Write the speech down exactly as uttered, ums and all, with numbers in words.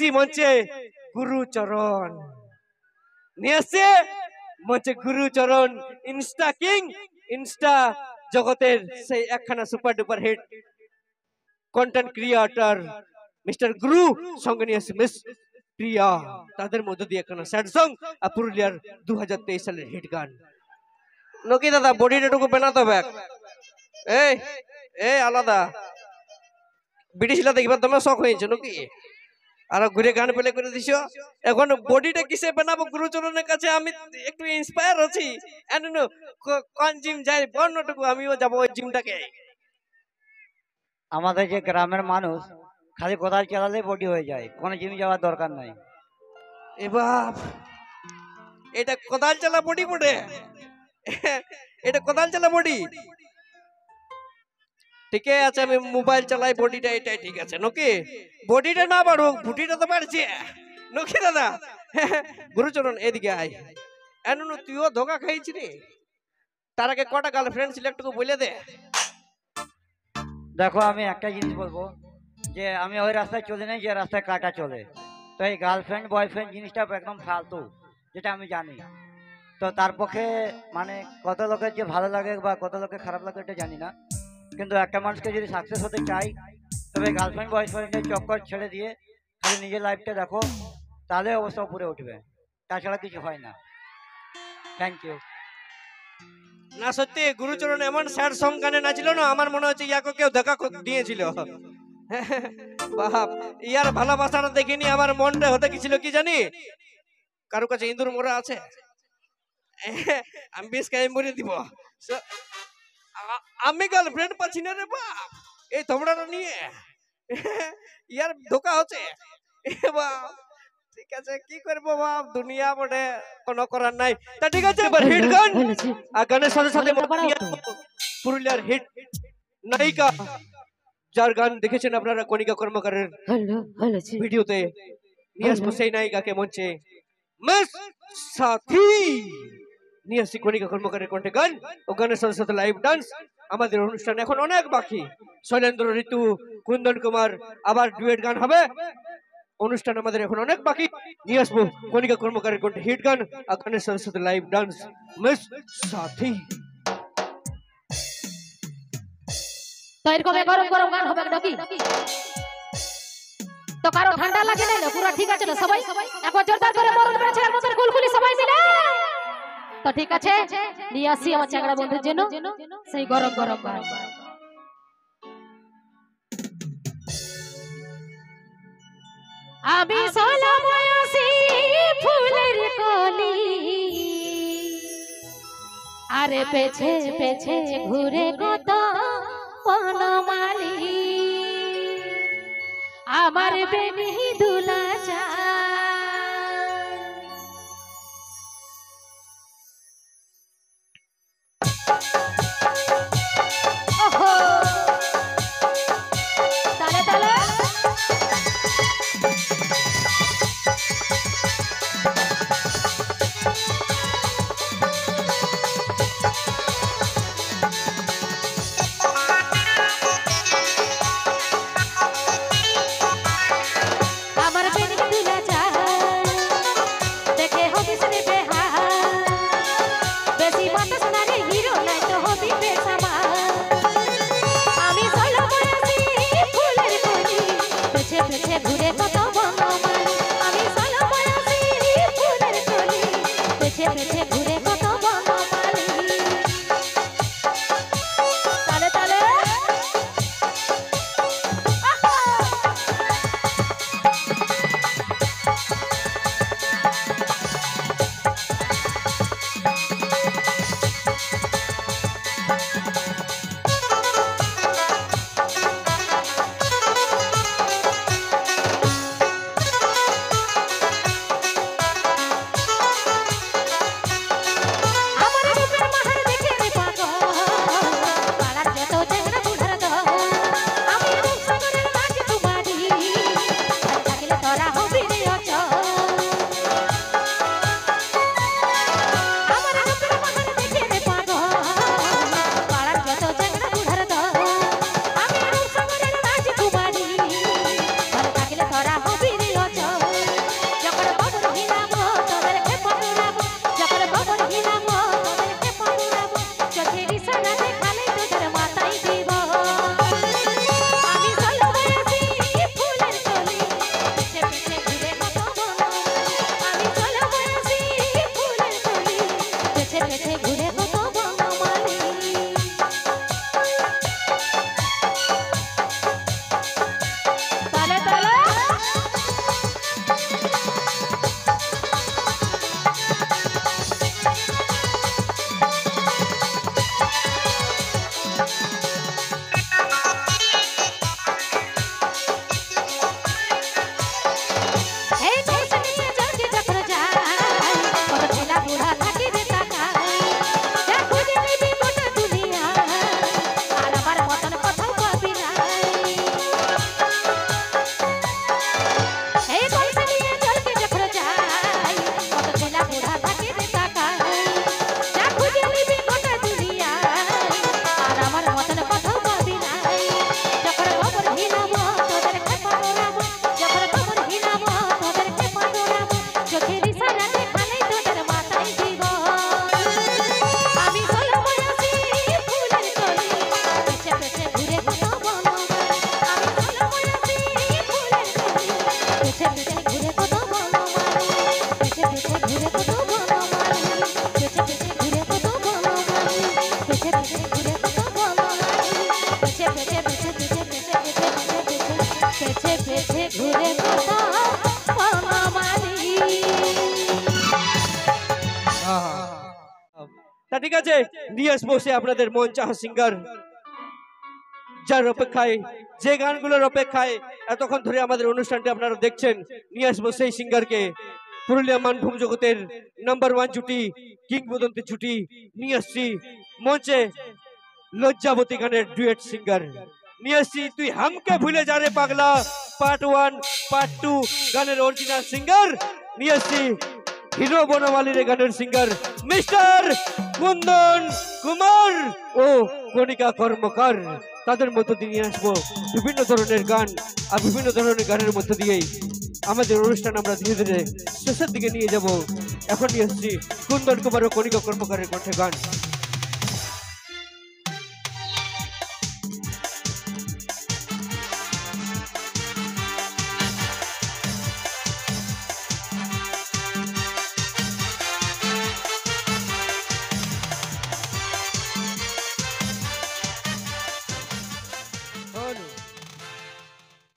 মঞ্চে গুরুচরণ নিয়ে আসছে মঞ্চে গুরুচরণ ইনস্টা কিং ইনস্টা জগতের সেই একখানা super duper hit content creator mister Guru সঙ্গে নিয়ে আসছে মিস প্রিয়া তাদের মধ্যে দিয়ে একখানা স্যাড সং আর পুরুলিয়ার দু হাজার তেইশ সালের হিট গান নকি দাদা বডিটা টুকু বানাতে হবে এই এই আলাদা বিটিশিলা দেখবার তোমার শখ হয়েছে নাকি আর ঘুরে গান পেলে করে দিছ এখন বডিটা কিসে বানাবো গুরুচরণের কাছে আমি একটু ইন্সপায়ার আছি কোন জিম যাই বর্ণটুকু আমিও যাবো ওই জিমটাকে আমাদের যে গ্রামের মানুষ খালি কোদাল চালালে বডি হয়ে যায় কোনো জিম যাওয়ার দরকার নাই এ বাপ এটা কোদাল চালা বডি বটে এটা কোদাল চালা বডি ঠিক আছে আমি মোবাইল চালাই বডিটা এটাই ঠিক আছে নকি বডিটা না বাড়ুক বুটিটা তো বাড়ছে নকি দাদা গুরুচরণ এদিকে আয় এমন তুইও ধোকা খাইছি রে তার আগে কটা গার্লফ্রেন্ড ছিল একটু বলে দে দেখো আমি একটা জিনিস বলবো যে আমি ওই রাস্তায় চলে নাই যে রাস্তায় কাটা চলে তো এই গার্লফ্রেন্ড বয়ফ্রেন্ড জিনিসটা একদম ফালতু যেটা আমি জানি তো তার পক্ষে মানে কত লোকের যে ভালো লাগে বা কত লোকের খারাপ লাগে এটা জানি না কিন্তু একটা মানুষকে যদি সাকসেস হতে চাই তবে গার্লফ্রেন্ড বয়ফ্রেন্ডের চক্কর ছেড়ে দিয়ে খালি নিজের লাইফটা দেখো তাহলে অবস্থা উপরে উঠবে তাছাড়া কিছু হয় না থ্যাংক ইউ না সত্যি গুরুচরণ এমন স্যাড সং গানে নাচলো না আমার মনে হচ্ছে ইয়াকে কেউ দেখা দিয়েছিল বাপ ইয়ার ভালোবাসাটা দেখিনি আমার মনটা হতে গেছিল কি জানি কারো কাছে ইঁদুর মোড়া আছে আমি বেশ কাই মরে দিব আমি গার্লফ্রেন্ড পাচ্ছি না রে বাপ এই তোমরাটা নিয়ে ইয়ার ধোকা হচ্ছে বাপ ঠিক আছে কি করবো বাপ দুনিয়া বটে কোনো করার নাই তা ঠিক আছে এবার হিট গান আর গানের সাথে সাথে পুরুলিয়ার হিট নায়িকা যার গান দেখেছেন আপনারা কণিকা কর্মকারের ভিডিওতে নিয়ে আসবো সেই নায়িকাকে মঞ্চে মিস সাথী নিয়ে আসছি কণিকা কর্মকারের কণ্ঠে গান ও গানের সাথে সাথে লাইভ ডান্স আমাদের অনুষ্ঠান এখন অনেক বাকি শৈলেন্দ্র ঋতু কুন্দন কুমার আবার ডুয়েট গান হবে অনুষ্ঠান আমাদের এখন অনেক বাকি নিয়ে আসবো কণিকা কর্মকারের কণ্ঠে হিট গান আর গানের সাথে সাথে লাইভ ডান্স মিস সাথী তো এরকম গরম গরম গান হবে নাকি তো কারো ঠান্ডা লাগে না পুরো ঠিক আছে না সবাই একবার জোরদার করে মরণ পেরেছে আমাদের কুলকুলি সবাই মিলে তো ঠিক আছে নিয়ে আসি আমার চাংড়া বন্ধুর জন্য সেই গরম গরম গান আমি সোলা বয়সী ফুলের কলি আরে পেছে পেছে ঘুরে কত বনমালী আমার বেনি দুলা চা তা ঠিক আছে, নিয়ে আসবো সে আপনাদের মন চাহা সিঙ্গার, যার অপেক্ষায়, যে গানগুলোর অপেক্ষায় এতক্ষণ ধরে আমাদের অনুষ্ঠানটি আপনারা দেখছেন। নিয়ে আসবো সেই সিঙ্গারকে, পুরুলিয়া মানভূম জগতের নাম্বার ওয়ান জুটি, কিংবদন্তি জুটি নিয়ে আসছি মঞ্চে, লজ্জাবতী গানের ডুয়েট সিঙ্গার নিয়ে আসছি তুই হামকে ভুলে যা রে পাগলা পার্ট ওয়ান পার্ট টু গানের অরিজিনাল সিঙ্গার নিয়ে আসছি হিরো বনমালীর গানের সিঙ্গার মিস্টার কুন্দন কুমার ও কণিকা কর্মকার। তাদের মধ্য দিয়ে নিয়ে আসবো বিভিন্ন ধরনের গান, আর বিভিন্ন ধরনের গানের মধ্য দিয়েই আমাদের অনুষ্ঠান আমরা ধীরে ধীরে শেষের দিকে নিয়ে যাব। এখন নিয়ে আসছি কুন্দন কুমার ও কণিকা কর্মকারের কণ্ঠে গান।